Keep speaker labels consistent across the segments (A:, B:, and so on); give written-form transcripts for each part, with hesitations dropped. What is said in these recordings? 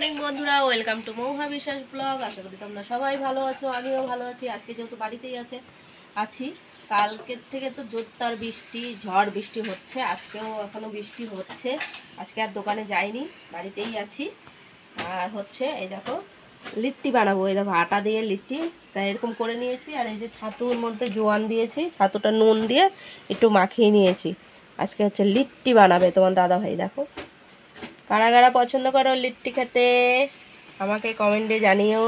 A: Morning বন্ধুরা, welcome to Mahua বিশ্বাস blog. আশা করি তোমরা সবাই ভালো আছো, আমিও ভালো আছি। আজকে যেহেতু বাড়িতেই আছি, কালকের থেকে তো জোরদার বৃষ্টি, ঝড় বৃষ্টি হচ্ছে। আজকেও এখনো বৃষ্টি হচ্ছে। আজকে আর দোকানে যাইনি, বাড়িতেই আছি। আর হচ্ছে এই দেখো লিট্টি বানাবো। এই দেখো আটা দিয়ে লিট্টি, তাই এরকম করে নিয়েছি। আর এই যে ছাতুর মধ্যে জোয়ান দিয়েছি, ছাতুটা নুন দিয়ে একটু মাখিয়ে নিয়েছি। আজকে হচ্ছে লিট্টি বানাবে তোমার দাদা ভাই। দেখো কারা কারা পছন্দ করো লিট্টি খেতে, আমাকে কমেন্টে জানিও।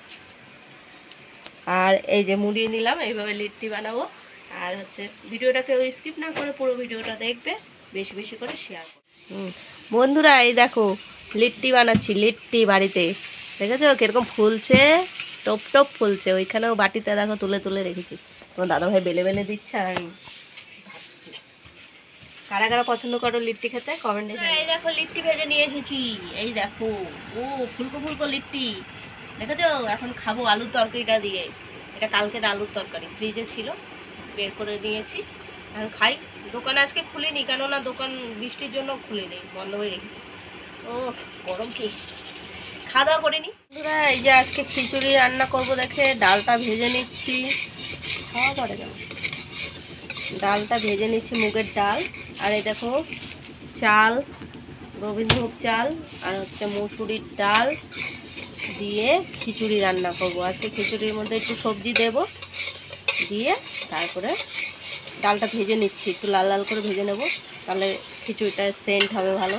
A: আর এই যে মুড়িয়ে নিলাম, এইভাবে লিট্টি বানাবো। আর হচ্ছে ভিডিওটাকে স্কিপ না করে পুরো ভিডিওটা দেখবে, বেশি বেশি করে শেয়ার করো। বন্ধুরা এই দেখো লিট্টি বানাচ্ছি, লিট্টি বাড়িতে। দেখেছো কিরকম ফুলছে, টপ টপ ফুলছে। ওইখানেও বাটিতে দেখো তুলে তুলে রেখেছি। তোমার দাদাভাই বেলে বেলে দিচ্ছে আর আমি ভাবছি। কারা কারা পছন্দ করো লিট্টি খেতে কমেন্টে। এই দেখো লিট্টি ভেজে নিয়ে এসেছি। এই দেখো, ও ফুলকো ফুলকো লিট্টি, দেখেছো? এখন খাবো আলুর তরকারিটা দিয়ে। এটা কালকের আলুর তরকারি ফ্রিজে ছিল, বের করে নিয়েছি। এখন খাই। দোকান আজকে খুলিনি, কেননা দোকান বৃষ্টির জন্য খুলিনি, বন্ধ হয়ে রেখেছি। ও গরম কি, খাওয়া দাওয়া করিনি। বন্ধুরা এই যে আজকে খিচুড়ি রান্না করব দেখে ডালটা ভেজে নিচ্ছি। খাওয়া পড়ে যাবে। ডালটা ভেজে নিচ্ছি, মুগের ডাল। আর এই দেখো চাল, গোবিন্দভোগ চাল আর হচ্ছে মসুরির ডাল দিয়ে খিচুড়ি রান্না করব। আজকে খিচুড়ির মধ্যে একটু সবজি দেব, দিয়ে তারপরে ডালটা ভেজে নিচ্ছি, একটু লাল লাল করে ভেজে নেব, তাহলে খিচুড়িটা সেন্ট হবে ভালো।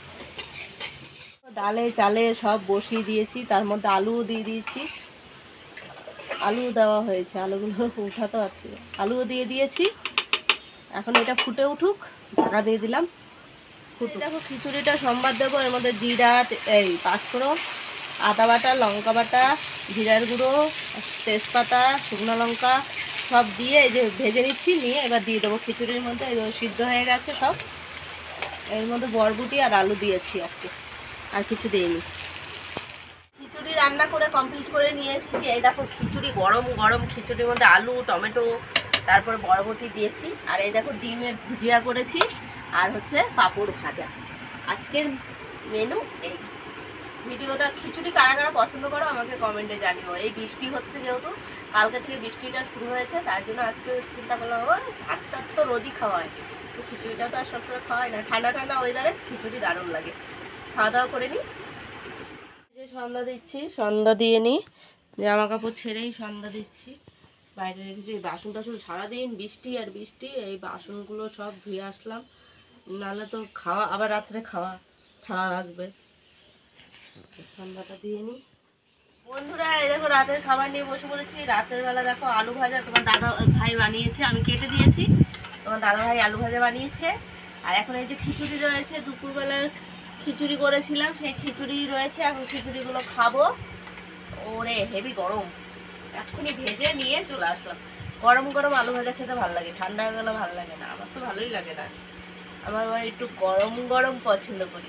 A: ডালে চালে সব বসিয়ে দিয়েছি, তার মধ্যে আলুও দিয়ে দিয়েছি। আলু দেওয়া হয়েছে, আলুগুলো উঠাতে পারছি না। আলুও দিয়ে দিয়েছি। এখন এটা ফুটে উঠুক, ঢাকা দিয়ে দিলাম। দেখো খিচুড়িটা সোমবার দেবো। এর মধ্যে জিরা, এই পাঁচফোড়ন, আদা বাটা, লঙ্কা বাটা, জিরার গুঁড়ো, তেজপাতা, শুকনো লঙ্কা সব দিয়ে এই যে ভেজে নিচ্ছি, নিয়ে এবার দিয়ে দেবো খিচুড়ির মধ্যে। এই সিদ্ধ হয়ে গেছে সব। এর মধ্যে বরবটি আর আলু দিয়েছি আজকে, আর কিছু দিইনি। খিচুড়ি রান্না করে কমপ্লিট করে নিয়ে এসেছি। এই দেখো খিচুড়ি গরম গরম, খিচুড়ির মধ্যে আলু, টমেটো, তারপর বরবটি দিয়েছি। আর এই দেখো ডিমের ভুজিয়া করেছি, আর হচ্ছে পাঁপড় ভাজা। আজকের মেনু এই। ভিডিওটা খিচুড়ি কারা কারা পছন্দ করো আমাকে কমেন্টে জানিও। এই বৃষ্টি হচ্ছে, যেহেতু কালকে থেকে বৃষ্টিটা শুরু হয়েছে, তার জন্য আজকে চিন্তা করলাম ভাতটা তো রোজই খাওয়া হয়, তো খিচুড়িটা তো আর সবসময় খাওয়া হয় না। ঠান্ডা ঠান্ডা ওয়েদারে খিচুড়ি দারুণ লাগে। খাওয়া দাওয়া করে নিই। যে সন্ধ্যা দিচ্ছি, সন্ধ্যা দিয়ে নিই, জামা কাপড় ছেড়েই সন্ধ্যা দিচ্ছি। বাইরে রেখেছি বাসন টাসন, সারাদিন বৃষ্টি আর বৃষ্টি। এই বাসনগুলো সব ধুয়ে আসলাম, নাহলে তো খাওয়া আবার রাত্রে খাওয়া লাগবে। সন্ধ্যাটা দিয়ে নিই। বন্ধুরা এই দেখো রাতের খাবার নিয়ে বসে পড়েছি। রাতের বেলা দেখো আলু ভাজা তোমার দাদা ভাই বানিয়েছে, আমি কেটে দিয়েছি। তোমার দাদা ভাই আলু ভাজা বানিয়েছে। আর এখন এই যে খিচুড়ি রয়েছে, দুপুরবেলার খিচুড়ি করেছিলাম, সেই খিচুড়ি রয়েছে। এখন খিচুড়িগুলো খাবো। ওরে হেভি গরম, এক্ষুনি ভেজে নিয়ে চলে আসলাম। গরম গরম আলু ভাজা খেতে ভালো লাগে, ঠান্ডা হয়ে গেলে ভালো লাগে না। আমার তো ভালোই লাগে না, আমার আবার একটু গরম গরম পছন্দ করি।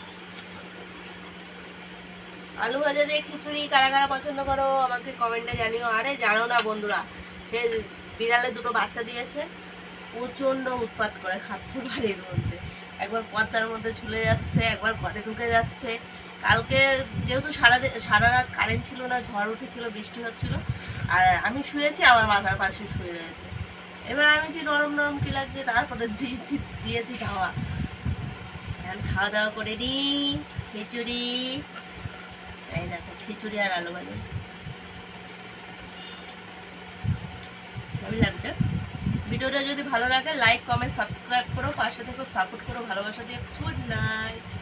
A: আলু ভাজা দিয়ে খিচুড়ি কারা কারা পছন্দ করো আমাকে কমেন্টে জানিও। আরে জানো না বন্ধুরা, সে বিড়ালে দুটো বাচ্চা দিয়েছে, প্রচণ্ড উৎপাত করে খাচ্ছে বাড়ির মধ্যে। একবার পর্দার মধ্যে ঝুলে যাচ্ছে, একবার ঘরে ঢুকে যাচ্ছে। কালকে যেহেতু সারা রাত কারেন্ট ছিল না, ঝড় উঠেছিল, বৃষ্টি হচ্ছিল, আর আমি শুয়েছি, আমার মাথার পাশে শুয়ে রয়েছে। এবার আমি যে নরম নরম কি লাগছে, তারপরে দিয়েছি খাওয়া। এখন খাওয়া দাওয়া করে নিই। খিচুড়ি, এই দেখো খিচুড়ি আর আলু ভাজা ভালো লাগছে। ভিডিওটা যদি ভালো লাগে লাইক কমেন্ট সাবস্ক্রাইব করো, পাশে থেকে সাপোর্ট করো, ভালোবাসা দিয়ে। Good night.